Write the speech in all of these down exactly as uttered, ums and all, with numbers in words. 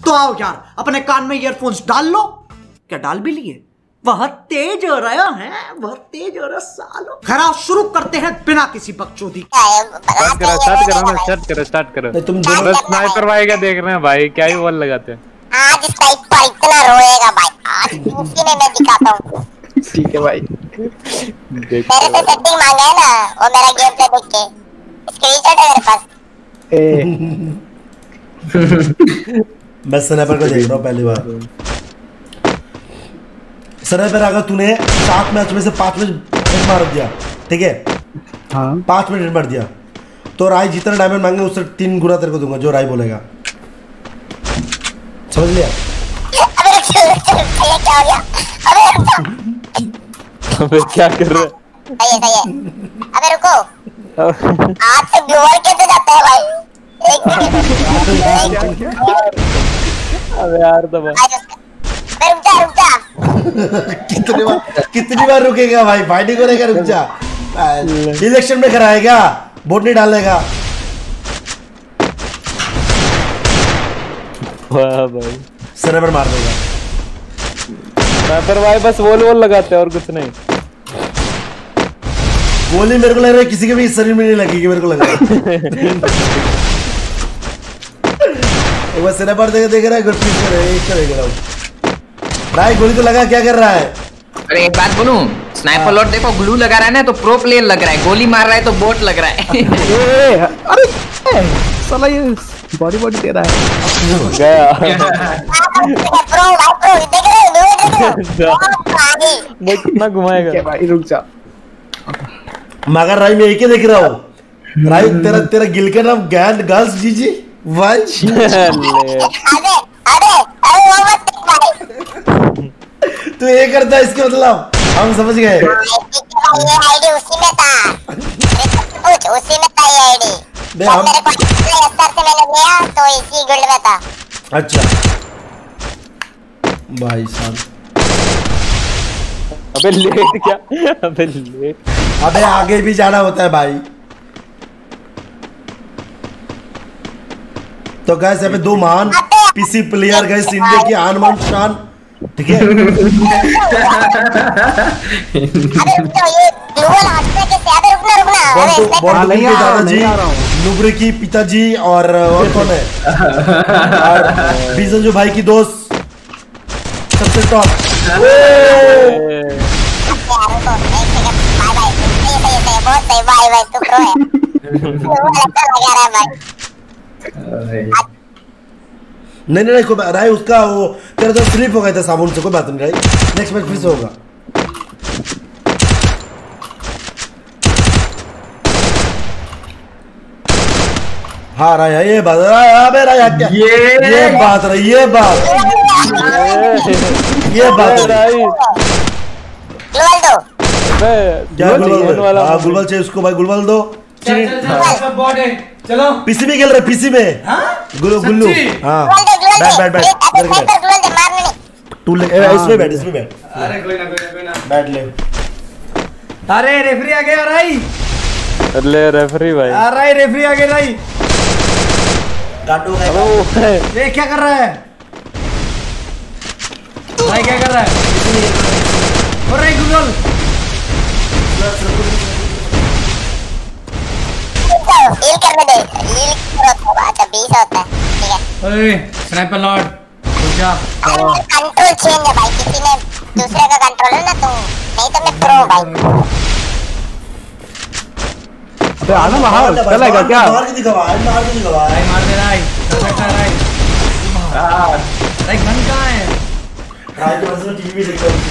तो आओ यार, अपने कान में ईयरफोन्स डाल लो। क्या डाल भी लिए? बहुत तेज हो रहा है, बहुत तेज हो रहा सालो। खैर शुरू करते हैं बिना किसी बकचोदी। स्टार्ट करो स्टार्ट करो ना स्टार्ट करो स्टार्ट करो। तुम दोनों स्नाइपर भाई का देख रहे हैं भाई, क्या ही बॉल लगाते हैं। आज स्नाइपर इतना रोएगा भाई, आज उसी में मैं दिखाता हूँ। ठीक है भाई, मेरे से सेटिंग मांगा है ना, वो मेरा गेम प्ले देख के स्क्रीनशॉट है मेरे पास। मैं स्नाइपर को देख रहा हूँ पहली बार। स्नाइपर अगर तूने सात मैच में से पांच में हिट मार दिया, ठीक है, हाँ पांच में हिट मार दिया, तो राय जितना डायमंड मांगे उससे तीन गुना तेरे को दूंगा, जो राय बोलेगा। समझ लिया? अबे ये क्या हो गया? अबे अबे क्या कर रहे हैं? सही है सही है। अबे रुको, आज से ग्लोअर कैसे जाता है भाई? एक अबे यार तो भाई अबे रुक जा रुक जा। कितनी बार कितनी बार रुकेगा भाई? फाइटिंग करेगा, रुक जा। इलेक्शन में कराएगा, वोट नहीं डालेगा। वाह भाई, स्नाइपर मार देगा। स्नाइपर भाई बस वॉल वॉल लगाते हैं और कुछ नहीं। गोली मेरे को लग रहा है किसी के भी शरीर में नहीं लगेगी, मेरे को लग रहा है। एक बार स्नाइपर देख देख रहा है, गुड पीस कर रहा है, एक देख रहा हूं। भाई गोली तो लगा, क्या कर रहा है? अरे एक बात बोलूं, स्नाइपर लॉट देखो ग्लू लगा रहा है ना तो प्रो प्लेयर लग रहा है, गोली मार रहा है तो बोट लग रहा है। ए, अरे साला ये बॉडी बॉडी दे रहा है। गया प्रो भाई प्रो देख रहे हो देख रहे हो। मैं कितना घुमाएगा भाई, रुक जा। मगर राय में एक ही देख रहा हूँ। राय तेरा तेरा गिल का नाम गैंड गर्ल्स जीजी भाई। अरे अरे अरे वो मत देख भाई। तू ये करता है इसके मतलब हम समझ गए। ये आईडी उसी में था, कुछ उसी में था ये आईडी। जब मेरे को अस्तर से मैंने लिया तो इसी गिल्ड में था। अच्छा भाई साहब, अबे लेट क्या? अबे लेट, अबे आगे भी जाना होता है भाई। तो गैस यहाँ पे दो महान पीसी प्लेयर गए, इंडिया की आन मान शान, ठीक है। अबे तो ये ग्लोबल हटने के से अबे रुकना रुकना। अरे बॉन्डू के दादाजी, नुब्रे की पिताजी और और कौन है, और बीजन जो भाई की दोस्त सबसे टॉप। बहुत सही भाई भाई, तू प्रो है। अच्छा लगा रहा है भाई। नहीं नहीं नहीं राय, उसका वो तेरा तो स्लिप हो गया था साबुन से, कोई बात नहीं राय, नेक्स्ट मैच फिर से होगा। हाँ राय, ये बात अबे राय क्या ये ये बात रही, ये बात ये बात भाई ग्लोबल दो। क्या गुलबल? हाँ गुलबल चाहिए उसको भाई, गुलबल दो। चलो पीसी में खेल रहे, पीसी में गुल्लू गुल्लू। हाँ बैठ बैठ बैठ, ग्लोबल दे, मारने नहीं। तू ले इसमें बैठ, इसमें बैठ। अरे कोई ना कोई ना कोई ना बैठ ले। अरे रेफरी आ गया राई। अरे रेफरी भाई, अरे रेफरी आ गया राई। काटो ये क्या कर रहा है भाई, क्या कर रहा है? अरे गूगल हील करने दे, हील करो। अच्छा बीस होता है, ठीक है। ओए स्नाइपर लॉर्ड रुक जा। कंट्रोल चेंज है भाई, किसी ने दूसरे का कंट्रोल है ना, तो नहीं तो मैं प्रो भाई। अबे आना बाहर, चलेगा क्या? मार के दिखवा, मार के दिखवा। राई मार दे राई, परफेक्ट है राई। राई गन कहाँ है? राय के पास में टीवी देख रहा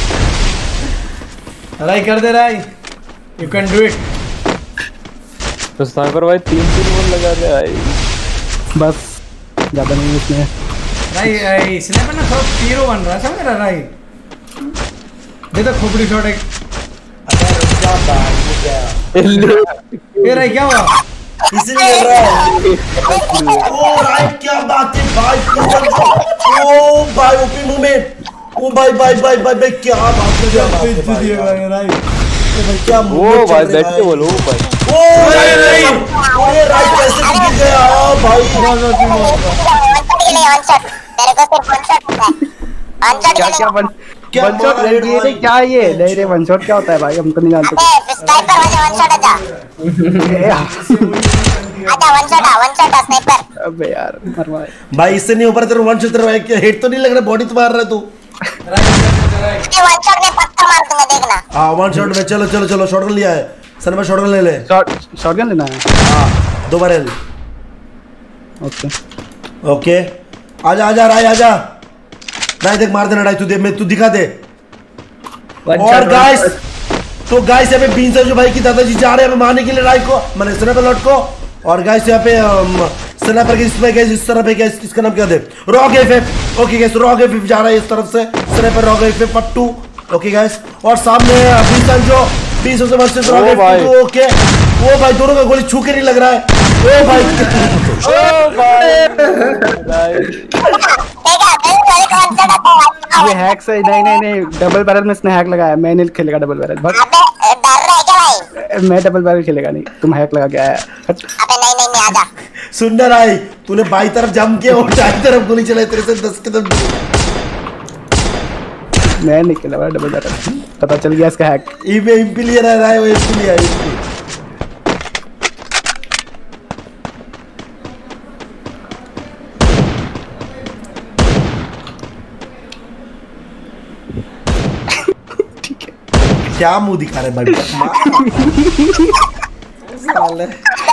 हूँ। राई कर दे राई, यू कैन डू इट। तो स्नाइपर भाई तीन तीन वॉल लगा दे भाई, बस ज्यादा नहीं इसमें। राई राई स्नाइपर ना थोड़ा हीरो बन रहा है, समझ रहा राई? दे तो खोपड़ी शॉट एक। अरे रुक जा भाई, रुक जा। ये राई क्या हुआ? इसी में लग रहा है। ओ राय क्या बात है भाई, ओ भाई ओपी मूवमेंट, ओ भाई भाई भाई भाई भाई क्या बात है, क्या बात है भाई, राई भाई क्या वो भाई बैठ के बोलो भाई। ओ राय, ओ राय कैसे गिर गया? ओ भाई वन शॉट वन शॉट क्या क्या वन क्या वन शॉट मारा ये हेड नहीं भाई? क्या ये नहीं रे वन शॉट क्या होता है भाई हमको नहीं जानते अबे स्नाइपर वाले वन शॉट आजा ए, आजा वन शॉट आ वन शॉट आ स्नाइपर अबे यार मरवा भाई इससे नहीं ऊपर तेरे वन शॉट तेरा क्या हेड तो नहीं लग रहा बॉडी तो मार रहा है तू ये वन शॉट में पक्का मार दूंगा देखना हाँ वन शॉट में चलो चलो चलो शॉटगन लिया है सर मैं शॉटगन ले ले शॉट शॉटगन लेना है हाँ दो बार ओके ओके आजा आजा राय आजा राय देख मार देना राय तू दे मैं तू दिखा दे और गाइस तो गाइस यहाँ पे बीन जो भाई की दादाजी जा रहे हैं मारने के लिए राय को मैंने स्नाइपर लॉट को और गाइस यहाँ पे स्नाइपर के इसमें गाइस इस तरफ है गाइस इसका नाम क्या दे Rock FF okay guys Rock FF जा रहा है इस तरफ से स्नाइपर रॉक एफएफ पट्टू ओके गाइस और सामने बीन जो बीन से वर्सेस रॉक एफएफ ओके ओ भाई दोनों का गोली छू के नहीं लग रहा है ओ भाई ओ भाई देखा मेरे को वन शॉट आता है ये हैक से नहीं नहीं नहीं डबल बैरल में इसने हैक लगाया मैं नहीं खेलेगा डबल बैरल बट अबे डर रहा है क्या भाई मैं डबल बैरल खेलेगा नहीं तुम हैक लगा के आया हट। अबे नहीं नहीं नहीं आजा सुंदर आई तूने बाई तरफ जम के और दाई तरफ गोली चलाई तेरे से दस कदम मैं नहीं खेला डबल बैरल पता चल गया इसका हैक इमे इंपिलियर आ रहा है वो इंपिलियर है क्या मुंह दिखा रहे भाई साले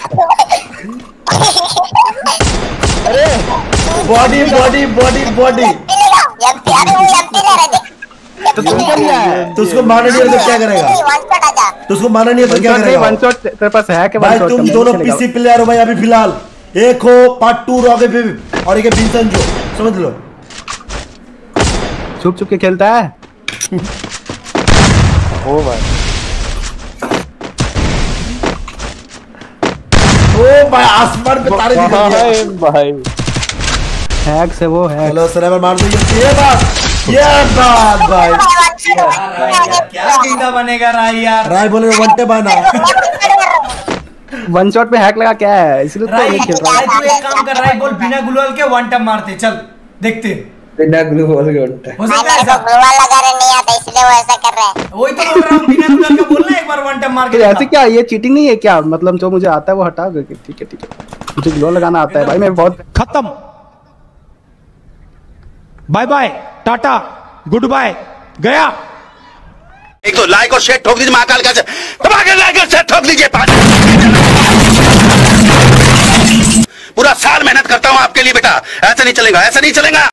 अरे बॉडी बॉडी बॉडी बॉडी मिलेगा एमपी अरे वो एमपी ले रहे थे तो तुम क्या लिया है तो उसको मारना नहीं है तो क्या करेगा वन शॉट आजा तो उसको मारना नहीं है तो क्या करेगा वन शॉट तेरे पास हैक है भाई वन शॉट तुम दोनों पीसी प्लेयर हो भाई अभी फिलहाल एक हो पार्ट टू रॉके पे और एक है बिंसन जो समझ लो छुप छुप के खेलता है ओ भाई ओ भाई आसमान पे तारे दिख रहे भाई हैं भाई हैक से वो हैक चलो स्नाइपर मार दो ये बात ये बात भाई क्या कीड़ा बनेगा राय यार राय बोले वंटे बना वन शॉट में हैक लगा क्या है इसलिए तो राय नहीं खेल रहा राय तू एक काम कर राय बोल बिना गुलाल के वन टैप मारते चल देखते बिना ग्लू बॉल के उल्टा हो भाई सकता है मेरे को ऐसा ग्लूवाल लगाने नहीं आता इसलिए वो ऐसा कर रहा है वही तो बोल रहा हूँ बिना गुलाल के बोलना एक बार वन टैप मार तो के ऐसे देखना। क्या ये चीटिंग नहीं है क्या मतलब जो मुझे आता है वो हटा दो ठीक है ठीक है मुझे ग्लो लगाना आता है भाई मैं बहुत खत्म bye bye tata goodbye गया एक तो लाइक और शेयर ठोक दीजिए महाकाल का दबा के लाइक और शेयर ठोक दीजिए पूरा साल मेहनत करता हूं आपके लिए बेटा ऐसा नहीं चलेगा ऐसा नहीं चलेगा